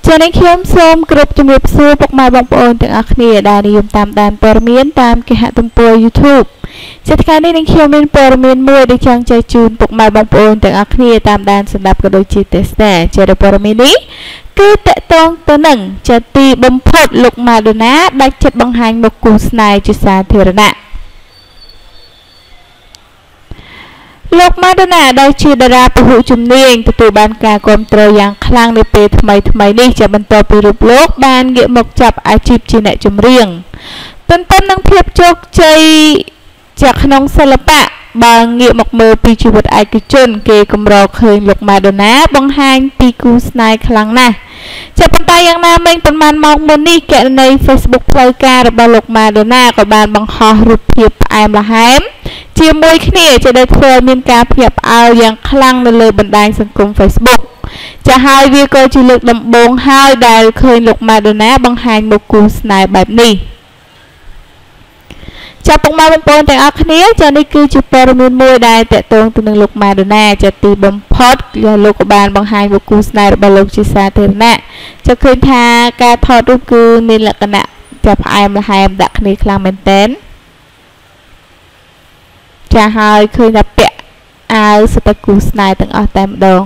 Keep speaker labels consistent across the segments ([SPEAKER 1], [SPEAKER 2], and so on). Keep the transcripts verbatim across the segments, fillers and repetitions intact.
[SPEAKER 1] ចា៎នេះខ្ញុំសូមគ្រប់ជំរាបសួរពុកម៉ែបងប្អូនទាំងអស់គ្នាដែលនិយមតាមដានព័ត៌មានតាមគេហទំព័រ YouTube ជាថ្ងៃនេះនឹងខ្ញុំមានព័ត៌មានមួយដែលចង់ចែកជូនពុកម៉ែបងប្អូនទាំងអស់គ្នាតាមដានសម្រាប់ក៏ដូចជាទេសនាជាព័ត៌មាននេះគឺតកតងទៅនឹងជាទីបំផុតលោកម៉ាដូណាដាច់ចិត្តបង្ហាញមុខគូស្នេហ៍ជាសាធារណៈលោកម៉ាដូណាដែលជាតារាពហុជំនាញទទួលបានការគាំទ្រយ៉ាងខ្លាំងនៅពេលថ្មីថ្មីនេះជាបន្តពីរូបលោកបានងាកមកចាប់អាជីពជាអ្នកចម្រៀងទន្ទឹមនឹងភាពជោគជ័យจากក្នុងសិល្បៈបើងាកមកមើលពីជីវិតឯកជនគេកម្រឃើញលោកម៉ាដូណាបង្ហាញពីគូស្នេហ៍ខ្លាំងណាស់ជាប៉ុន្តែយ៉ាងណាមិញប៉ុន្មានម៉ោងមុននេះគណនី Facebook ផ្លូវការរបស់លោកម៉ាដូណាក៏បានបង្ហោះរូបភាពផ្អែមល្ហែមជាមួយគ្នាជាដែលធ្វើឲ្យមានការភ្ញាក់ផ្អើលយ៉ាងខ្លាំងនៅលើបណ្ដាញសង្គម Facebook ចាហើយវាក៏ជាលើកដំបូងហើយដែលឃើញលោកម៉ាដូណាបង្ហាញមុខគូស្នេហ៍បែបនេះចាប់ពុកម៉ែបងប្អូនទាំងអស់គ្នាចានេះគឺជាព័ត៌មានមួយដែលតកតងទៅនឹងលោកម៉ាដូណាចាទីបំផុតលោកក៏បានបង្ហាញមុខគូស្នេហ៍របស់លោកជាសាធារណៈចាឃើញថាការថតរូបគឺមានលក្ខណៈចាប់ផ្អែមល្ហែមដាក់គ្នាខ្លាំងមែនទែនចាហើយឃើញថាពាក់អាវសុទ្ធតែគូស្នេហ៍ទាំងអស់តែម្ដង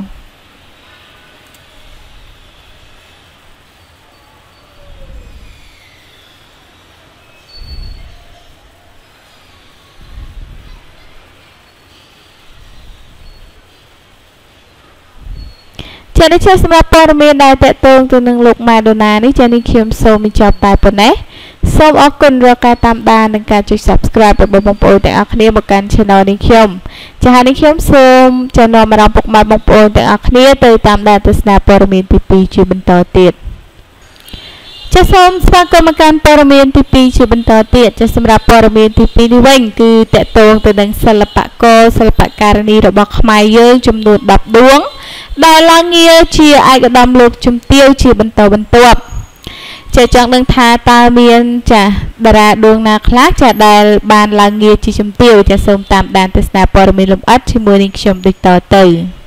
[SPEAKER 1] ចានេះជាសម្រាប់ព័ត៌មានដែលតកតងទៅនឹងលោកម៉ាដូណានេះចានេះខ្ញុំសូមបញ្ចប់តែប៉ុណ្ណេះសូមអរគុណរាល់ការតាមដាននិងការចុច Subscribe របស់បងប្អូនទាំងអស់គ្នាមកកាន់ Channel នេះខ្ញុំចាហើយនេះខ្ញុំសូមចំណាំអារម្មណ៍ពុកម៉ែបងប្អូនទាំងអស់គ្នាទៅតាមដានទស្សនាព័ត៌មានទីពីរជាបន្តទៀតចាសូមស្វាគមន៍មកកាន់ព័ត៌មានទីពីរជាបន្តទៀតចាសម្រាប់ព័ត៌មានទីពីរនេះវិញគឺតកតងទៅនឹងសិល្បករសិល្បការិនីរបស់ខ្មែរយើងចំនួនដប់ដួងដែលឡើងងារជាឯកឧត្តមលោកជំទាវជាបន្តបន្ទាប់ចាចង់ដឹងថាតើមានចាតារាដួងណាខ្លះចាដែលបានឡើងងារជាជំទាវចាសូមតាមដានទស្សនាព័ត៌មានលម្អិតជាមួយនឹងខ្ញុំដូចតទៅ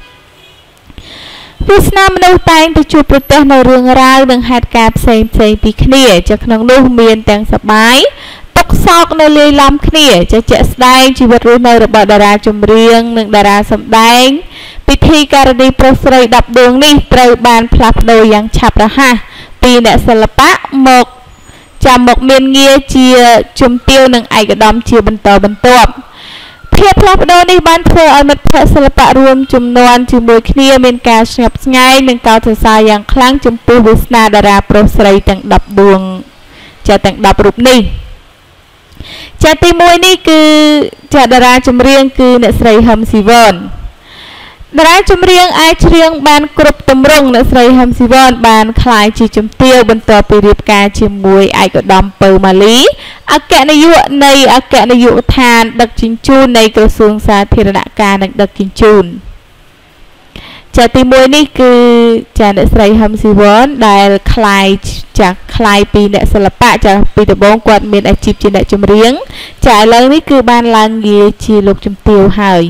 [SPEAKER 1] វាសនាមនុស្សតែងទៅជួបប្រទះនៅរឿងរ៉ាវនិងហេតុការណ៍ផ្សេងផ្សេងពីគ្នាចាក្នុងនោះមានទាំងសប្បាយទុកសោកនៅលាយឡំគ្នាចាជាក់ស្ដែងជីវិតរស់នៅរបស់តារាចម្រៀងនិងតារាសម្ដែងពិធីការនីប្រុសស្រីដប់ដួងនេះត្រូវបានផ្លាស់ប្ដូរយ៉ាងឆាប់រហ័សពីអ្នកសិល្បៈមកចាំមកមានងារជាជំទាវនិងឯកឧត្តមជាបន្តបន្ទាប់ភាពផ្លាស់ប្ដូរនេះបានធ្វើឲ្យមិត្តភ័ក្តិសិល្បៈរួមចំនួនជាមួយគ្នាមានការស្ញប់ស្ញែងនិងកោតសរសើរយ៉ាងខ្លាំងចំពោះវាសនាតារាប្រុសស្រីទាំងដប់ដួងចាទាំងដប់រូបនេះចាទីមួយនេះគឺចាតារាចម្រៀងគឺអ្នកស្រីហឹមស៊ីវនតារាចម្រៀងអាចច្រៀងបានគ្រប់ទម្រង់អ្នកស្រីហឹមស៊ីវនបានក្លាយជាជំទាវបន្ទាប់ពីរៀបការជាមួយឯកឧត្តមពៅម៉ាលីអគ្គនាយកនៃអគ្គនាយកដ្ឋានដឹកជញ្ជូននៃក្រសួងសាធារណការនិងដឹកជញ្ជូនចាទីមួយនេះគឺចាអ្នកស្រីហឹមស៊ីវនដែលក្លាយចាក្លាយពីអ្នកសិល្បៈចាពីដំបូងគាត់មានអាជីពជាអ្នកចម្រៀងចាឥឡូវនេះគឺបានឡើងងារជាលោកជំទាវហើយ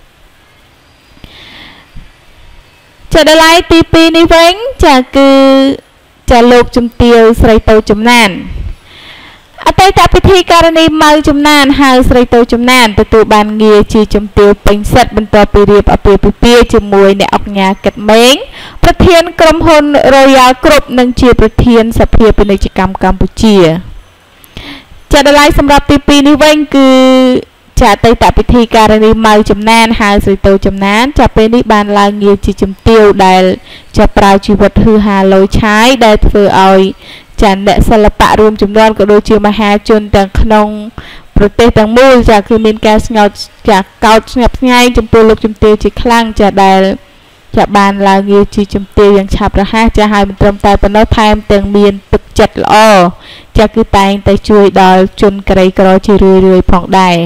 [SPEAKER 1] ចាដល់ឡៃទីពីរនេះវិញចាគឺចាលោកជំទាវស្រីតូចចំណានអតីតពិធីការនីម៉ៅចំណានហៅស្រីតូចចំណានទទួលបានងារជាជំទាវពេញសិទ្ធបន្ទាប់ពីរៀបអាពាហ៍ពិពាហ៍ជាមួយអ្នកអង្គការកិត្តមេងប្រធានក្រុមហ៊ុន Royal Group និងជាប្រធានសភាពាណិជ្ជកម្មកម្ពុជាចាដល់ឡៃសម្រាប់ទីពីរនេះវិញគឺចាអតីតពិធីការនីម៉ៅចំណានហៅស្រីតូចចំណានចាពេលនេះបានឡើងងារជាជំទាវដែលចាប្រើជីវិតហឺហាលយឆាយដែលធ្វើឲ្យចាអ្នកសិល្បៈរួមចំនួនក៏ដូចជាមហាជនទាំងក្នុងប្រទេសទាំងមូលចាគឺមានការស្ងោចចាកោតស្ញប់ស្ញែងចំពោះលោកជំទាវជាខ្លាំងចាដែលចាបានឡើងងារជាជំទាវយ៉ាងឆាប់រហ័សចាហើយមិនត្រឹមតែប៉ុណ្ណោះថែមទាំងមានទឹកចិត្តល្អចាគឺតែងតែជួយដល់ជនក្រីក្រជារឿយៗផងដែរ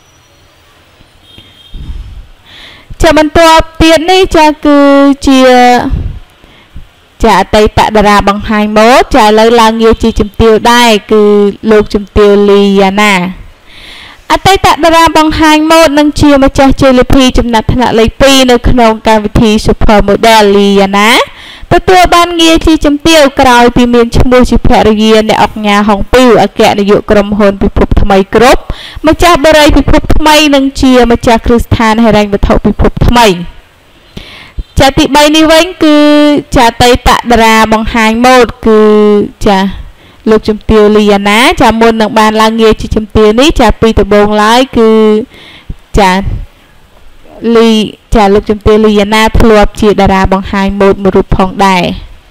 [SPEAKER 1] ចាបន្ទាប់ទៀតនេះចាគឺជាចាអតីតតារាបង្ហាញម៉ូដចាឥឡូវឡើងងារជាជំទាវដែរគឺលោកជំទាវលីយ៉ាណាអតីតតារាបង្ហាញម៉ូដនិងជាម្ចាស់ជ័យលាភីចំណាត់ថ្នាក់លេខពីរនៅក្នុងកម្មវិធី Super Model លីយ៉ាណាទទួលបានងារជាជំទាវក្រោយពីមានឈ្មោះជាភរិយាអ្នកអង្គញាហុងពីវអគ្គនាយកក្រុមហ៊ុនពិភពថ្មីគ្រប់ម្ចាស់បរិយាពិភពថ្មីនិងជាម្ចាស់គ្រឹះស្ថានហិរញ្ញវត្ថុពិភពថ្មីចាទីបីនេះវិញគឺចាតីតតារាបង្ហាញម៉ូដគឺចាលោកជំទាវលីយ៉ាណាចាមុននឹងបានឡើងងារជាជំទាវនេះចាពីដំបូងឡើយគឺចាលីចាលោកជំទាវលីយ៉ាណាធ្លាប់ជាតារាបង្ហាញម៉ូដមួយរូបផងដែរ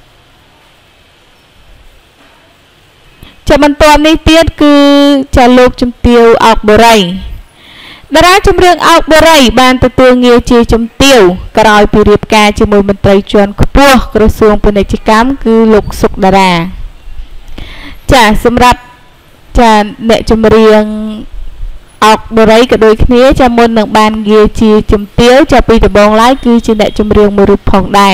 [SPEAKER 1] ចាបន្ទាប់នេះទៀតគឺចាលោកជំទាវអោកបូរីតារាចម្រៀងអោកបូរីបានទទួលងារជាជំទាវក្រោយពីរៀបការជាមួយមន្ត្រីជាន់ខ្ពស់ក្រសួងពាណិជ្ជកម្មគឺលោកសុកតារាចាសម្រាប់ចាអ្នកចម្រៀងអោកបូរីក៏ដូចគ្នាចាមុននឹងបានងារជាជំទាវចាពីដំបូងឡើយគឺជាអ្នកចម្រៀងមួយរូបផងដែរ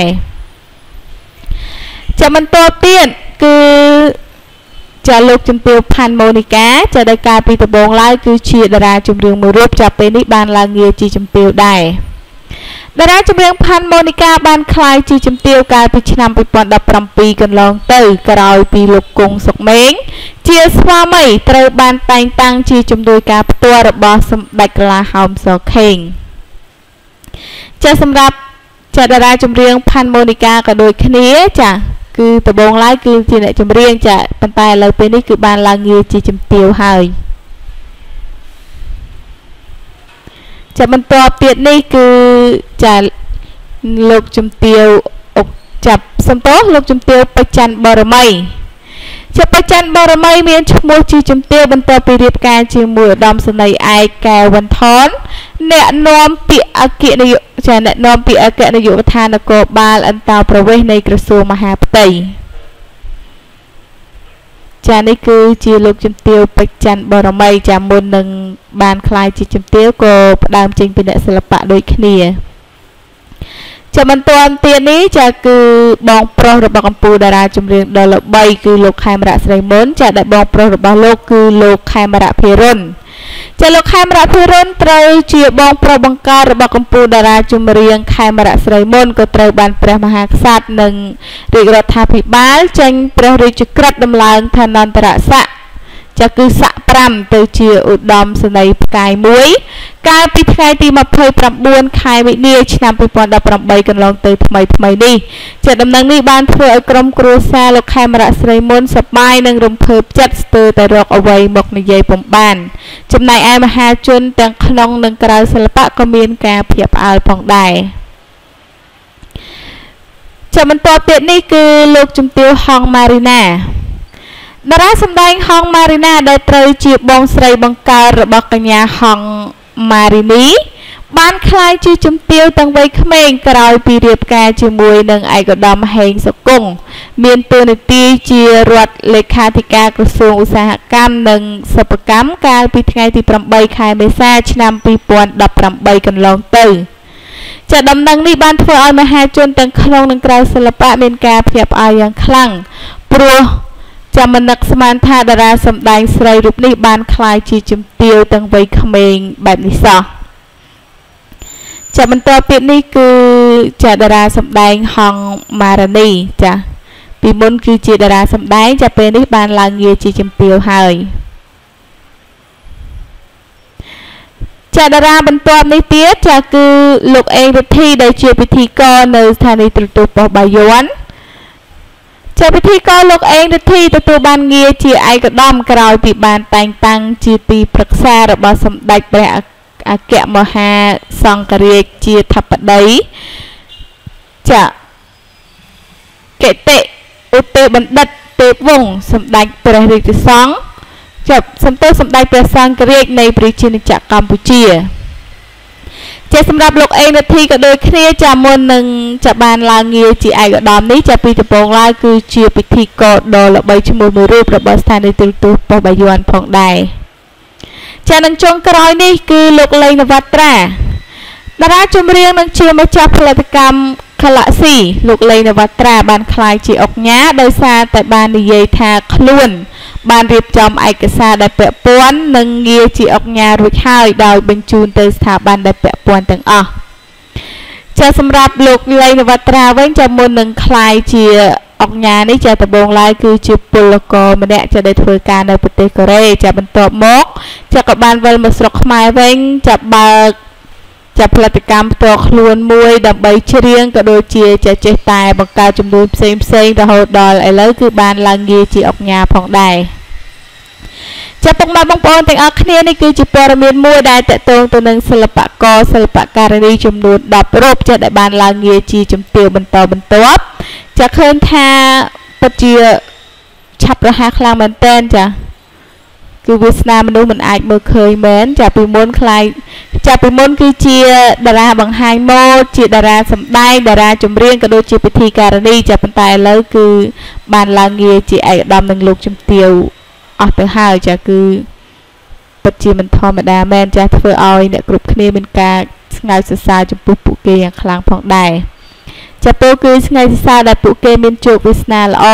[SPEAKER 1] ចាបន្ទាប់ទៀតគឺចាលោកជំទាវផាន់ម៉ូនីកាចាដែលកាលពីដំបូងឡើយគឺជាតារាចម្រៀងមួយរូបចាពេលនេះបានឡើងងារជាជំទាវដែរតារាចម្រៀងផាន់ម៉ូនីកាបានក្លាយជាជំទាវកាលពីឆ្នាំពីរពាន់ដប់ប្រាំពីរកន្លងទៅក្រោយពីលោកគង់សុកមេងជាស្វាមីត្រូវបានតែងតាំងជាជំនួយការផ្ទាល់របស់សម្ដេចកលាហោមសខេងចាសម្រាប់ចាតារាចម្រៀងផាន់ម៉ូនីកាក៏ដូចគ្នាចាគឺដំបូងឡើយគឺជាអ្នកចម្រៀងចាប៉ុន្តែឥឡូវពេលនេះគឺបានឡើងងារជាជំទាវហើយចាបន្ទាប់ទៀតនេះគឺចាលោកជំទាវអុកចាប់សំទោសលោកជំទាវបច្ច័នបរមីជាបច្ច័នបរមីមានឈ្មោះជាជំទាវបន្ទាប់ពីរៀបការជាមួយឧត្តមសេនីយ៍ឯកកែវវ៉ាន់ថនអ្នកនាំពាក្យអគ្គនាយកចាអ្នកនាំពាក្យអគ្គនាយកដ្ឋាននគរបាលអន្តរប្រវេសន៍នៃក្រសួងមហាផ្ទៃចានេះគឺជាលោកជំទាវបច្ច័នបរមីចាមុននឹងបានក្លាយជាជំទាវក៏ផ្ដើមចេញពីអ្នកសិល្បៈដូចគ្នាចាបន្ទាប់ទៀតនេះចាគឺបងប្រុសរបស់កម្ពុជាតារាចម្រៀងដ៏ល្បីគឺលោកខេមរៈស្រីមុនចាដែលបងប្រុសរបស់លោកគឺលោកខេមរៈភិរុនចាលោកខេមរៈភិរុនត្រូវជាបងប្រុសបង្កើតរបស់កម្ពុជាតារាចម្រៀងខេមរៈស្រីមុនក៏ត្រូវបានព្រះមហាក្សត្រនិងរាជរដ្ឋាភិបាលចេញព្រះរាជក្រឹត្យដំឡើងឋានន្តរស័ក្តិចាគឺស័ក្តិប្រាំទៅជាឧត្តមសេនីយ៍ផ្កាយមួយកាលពីថ្ងៃទីម្ភៃប្រាំបួនខែមិនិនាឆ្នាំពីរពាន់ដប់ប្រាំបីកន្លងទៅថ្មីថ្មីនេះជាដំណឹងនេះបានធ្វើឲ្យក្រុមគ្រួសារលោកខេមរៈស្រីមុនសប្បាយនិងរំភើបចិត្តស្ទើរតែរកអ្វីមកនិយាយពុំបានចំណែកឯមហាជនទាំងក្នុងនិងក្រៅសិល្បៈក៏មានការភ្ញាក់ផ្អើលផងដែរជាបន្ទាប់ទៀតនេះគឺលោកជំទាវហងម៉ារីណាតារាសម្ដែងហងម៉ារីណាដែលត្រូវជាបងស្រីបង្កើតរបស់កញ្ញាហងម៉ារីនីបានក្លាយជាជំទាវតាំងវ័យក្មេងក្រោយពីរៀបការជាមួយនឹងឯកឧត្តមហេងសុគង្គមានតួនាទីជារដ្ឋលេខាធិការក្រសួងឧស្សាហកម្មនិងសិប្បកម្មកាលពីថ្ងៃទីប្រាំបីខែមេសាឆ្នាំពីរពាន់ដប់ប្រាំបីកន្លងទៅចាដំណឹងនេះបានធ្វើឲ្យមហាជនទាំងក្នុងនិងក្រៅសិល្បៈមានការភ្ញាក់ផ្អើលយ៉ាងខ្លាំងព្រោះចាំមិននឹកស្មានថាតារាសម្ដែងស្រីរូបនេះបានក្លាយជាជំទាវទាំងវ័យក្មេងបែបនេះសោះចាបន្ទាប់ទៀតនេះគឺចាតារាសម្ដែងហងម៉ារ៉ានីចាពីមុនគឺជាតារាសម្ដែងចាពេលនេះបានឡើងងារជាជំទាវហើយចាតារាបន្ទាប់នេះទៀតចាគឺលោកអេងរិទ្ធីដែលជាពិធីករនៅស្ថានីយ៍ទូរទស្សន៍ប៉ុស្តិ៍បាយ័នជាពិធីករលោកអេងរិទ្ធីទទួលបានងារជាឯកឧត្តមក្រោយពីបានតែងតាំងជាទីប្រឹក្សារបស់សម្ដេចព្រះអគ្គមហាសង្ឃរាជជាធិបតីចាកេតិឧទេបណ្ឌិតទេពវង្សសម្ដេចព្រះរាជសង្ឃចាប់សំទោសសម្ដេចព្រះសង្ឃរាជនៃប្រជាណាចក្រកម្ពុជាជាសម្រាប់លោកអេងរិទ្ធីក៏ដូចគ្នាចាមុននឹងចាបានឡើងងារជាឯកឧត្តមនេះចាពីដំបូងឡើយគឺជាពិធីករដ៏ល្បីឈ្មោះមួយរូបរបស់ស្ថានីយ៍ទូរទស្សន៍ប៉ុស្តិ៍បាយ័នផងដែរចានឹងចុងក្រោយនេះគឺលោកលេងនវត្រាតារាចម្រៀងនិងជាម្ចាស់ផលិតកម្មGalaxyលោកលេងនវត្រាបានក្លាយជាអុកញ៉ាដោយសារតែបាននិយាយថាខ្លួនបានរៀបចំឯកសារដែលពាក់ព័ន្ធនឹងងារជាអុកញ៉ារួចហើយដោយបញ្ជូនទៅស្ថាប័នដែលពាក់ព័ន្ធទាំងអស់ចាសម្រាប់លោកលីនវត្រាវិញចាមុននឹងខ្លាយជាអង្គញានេះចាដំបងឡាយគឺជាពលករម្នាក់ចាដែលធ្វើការនៅប្រទេសកូរ៉េចាបន្ទាប់មកចាក៏បានវិលមកស្រុកខ្មែរវិញចាបើកចាផលិតកម្មផ្ទាល់ខ្លួនមួយដើម្បីច្រៀងក៏ដូចជាចាចេះតែបង្កើតចំនួនផ្សេងផ្សេងរហូតដល់ឥឡូវគឺបានឡើងងារជាអង្គញាផងដែរចាពុកម៉ែបងប្អូនទាំងអស់គ្នានេះគឺជាព័ត៌មានមួយដែលតកតងទៅនឹងសិល្បករសិល្បការិនីចំនួនដប់រូបចាដែលបានឡើងងារជាជំទាវបន្តបន្ទាប់ចាឃើញថាពិតជាឆាប់រហ័សខ្លាំងមែនតើចាគឺវាសនាមនុស្សមិនអាចមើលឃើញមែនចាពីមុនខ្លាយចាពីមុនគឺជាតារាបង្ហាញម៉ូដជាតារាសម្ដែងតារាចម្រៀងក៏ដូចជាពិធីការនីចាប៉ុន្តែឥឡូវគឺបានឡើងងារជាឯកឧត្តមនឹងលោកជំទាវអស់ទៅហើយចាគឺពិតជាមិនធម្មតាមែនចាធ្វើឲ្យអ្នកគ្រប់គ្នាមានការស្ងើចសរសើរចំពោះពួកគេយ៉ាងខ្លាំងផងដែរចាពោលគឺស្ងើចសរសើរដែលពួកគេមានជោគវាសនាល្អ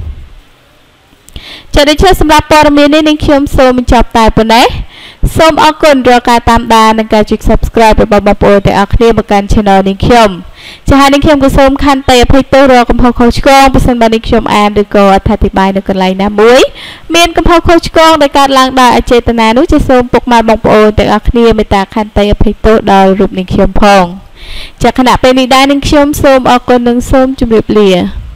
[SPEAKER 1] ចាដូច្នេះសម្រាប់ព័ត៌មាននេះនាងខ្ញុំសូមបញ្ចប់តែប៉ុណ្ណេះសូមអរគុណរាល់ការតាមដាននិងការចុច Subscribe របស់បងប្អូនទាំងអស់គ្នាមកកាន់ Channel នាងខ្ញុំចាហើយនាងខ្ញុំក៏សូមខន្តីអភ័យទោសរាល់កំហុសខុសឆ្គងប្រសិនបើនាងខ្ញុំអានឬក៏អធិប្បាយនៅកន្លែងណាមួយមានកំហុសខុសឆ្គងដែលកើតឡើងដោយអចេតនានោះចាសូមពុកម៉ែបងប្អូនទាំងអស់គ្នាមេត្តាខន្តីអភ័យទោសដល់រូបនាងខ្ញុំផងចាគណៈពេលនេះដែរនាងខ្ញុំសូមអរគុណនិងសូមជម្រាបលា